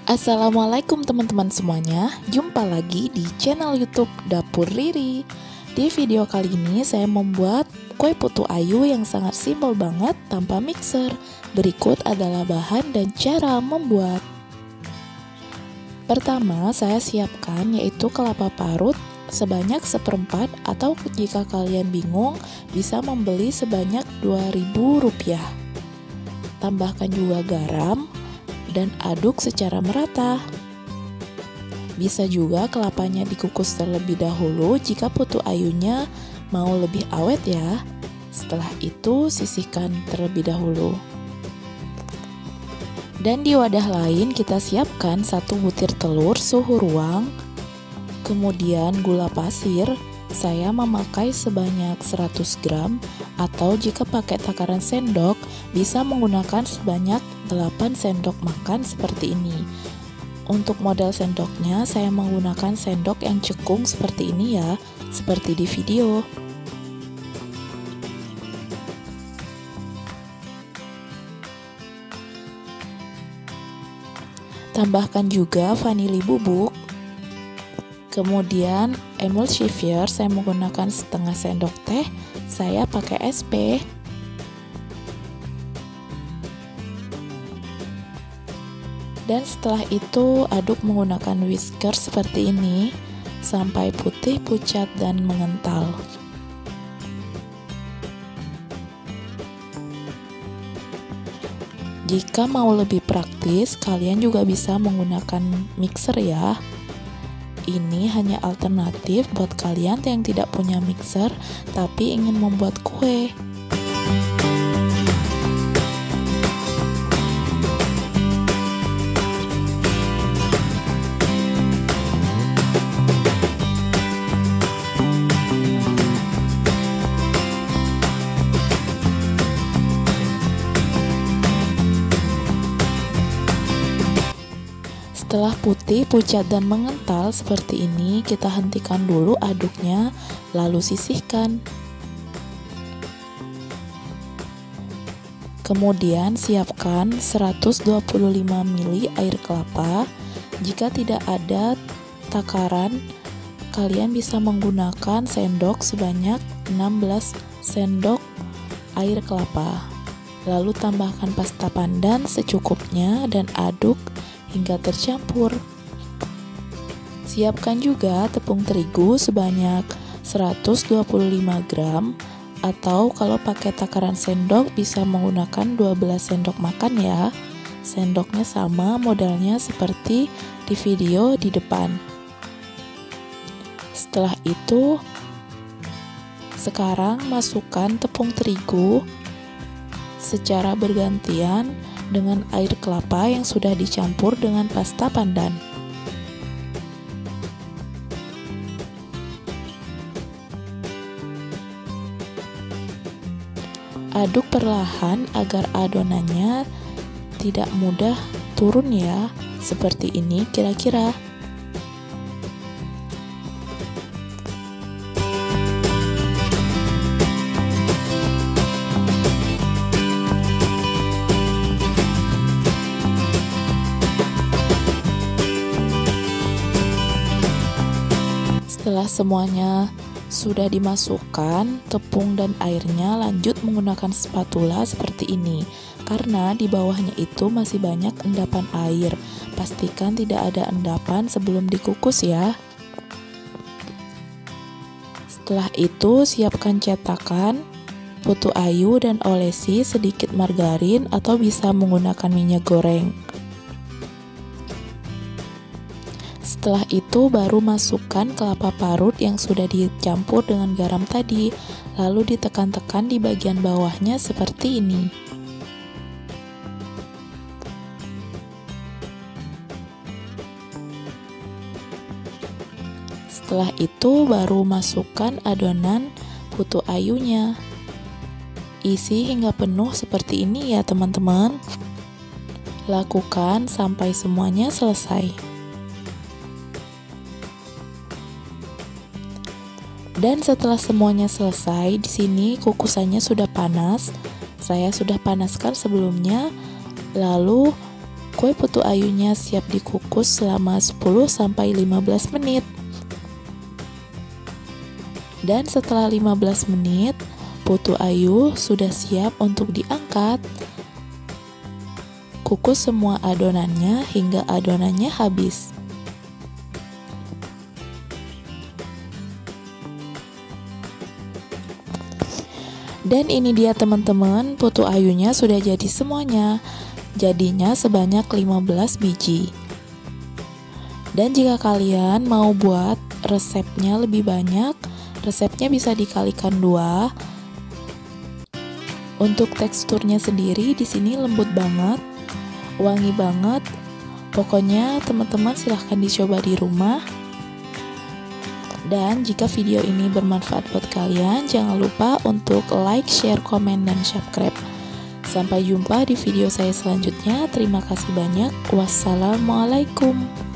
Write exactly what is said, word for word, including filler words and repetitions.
Assalamualaikum teman-teman semuanya, jumpa lagi di channel YouTube Dapur Riri. Di video kali ini saya membuat kue putu ayu yang sangat simpel banget tanpa mixer. Berikut adalah bahan dan cara membuat. Pertama saya siapkan yaitu kelapa parut sebanyak seperempat, atau jika kalian bingung bisa membeli sebanyak dua ribu rupiah. Tambahkan juga garam dan aduk secara merata. Bisa juga kelapanya dikukus terlebih dahulu jika putu ayunya mau lebih awet ya. Setelah itu sisihkan terlebih dahulu. Dan di wadah lain kita siapkan satu butir telur suhu ruang, kemudian gula pasir. Saya memakai sebanyak seratus gram, atau jika pakai takaran sendok bisa menggunakan sebanyak delapan sendok makan seperti ini. Untuk model sendoknya saya menggunakan sendok yang cekung seperti ini ya, seperti di video. Tambahkan juga vanili bubuk. Kemudian emulsifier saya menggunakan setengah sendok teh, saya pakai S P. Dan setelah itu aduk menggunakan whisker seperti ini sampai putih, pucat, dan mengental. Jika mau lebih praktis, kalian juga bisa menggunakan mixer ya. Ini hanya alternatif buat kalian yang tidak punya mixer tapi ingin membuat kue. Setelah putih, pucat, dan mengental seperti ini, kita hentikan dulu aduknya, lalu sisihkan. Kemudian siapkan seratus dua puluh lima mililiter air kelapa. Jika tidak ada takaran, kalian bisa menggunakan sendok sebanyak enam belas sendok air kelapa. Lalu tambahkan pasta pandan secukupnya dan aduk hingga tercampur. Siapkan juga tepung terigu sebanyak seratus dua puluh lima gram, atau kalau pakai takaran sendok bisa menggunakan dua belas sendok makan ya. Sendoknya sama modelnya seperti di video di depan. Setelah itu, sekarang masukkan tepung terigu secara bergantian dengan air kelapa yang sudah dicampur dengan pasta pandan. Aduk perlahan agar adonannya tidak mudah turun ya, seperti ini kira-kira. Setelah semuanya sudah dimasukkan tepung dan airnya, lanjut menggunakan spatula seperti ini. Karena di bawahnya itu masih banyak endapan air. Pastikan tidak ada endapan sebelum dikukus ya. Setelah itu siapkan cetakan, putu ayu, dan olesi sedikit margarin atau bisa menggunakan minyak goreng. Setelah itu baru masukkan kelapa parut yang sudah dicampur dengan garam tadi, lalu ditekan-tekan di bagian bawahnya seperti ini. Setelah itu baru masukkan adonan putu ayunya. Isi hingga penuh seperti ini ya teman-teman. Lakukan sampai semuanya selesai. Dan setelah semuanya selesai, di sini kukusannya sudah panas. Saya sudah panaskan sebelumnya. Lalu Kue putu ayunya siap dikukus selama sepuluh sampai lima belas menit. Dan setelah lima belas menit, putu ayu sudah siap untuk diangkat. Kukus semua adonannya hingga adonannya habis. Dan ini dia teman-teman, putu ayunya sudah jadi semuanya. Jadinya sebanyak lima belas biji. Dan jika kalian mau buat resepnya lebih banyak, resepnya bisa dikalikan dua. Untuk teksturnya sendiri di sini lembut banget, wangi banget. Pokoknya teman-teman silahkan dicoba di rumah. Dan jika video ini bermanfaat buat kalian, jangan lupa untuk like, share, komen, dan subscribe. Sampai jumpa di video saya selanjutnya. Terima kasih banyak. Wassalamualaikum.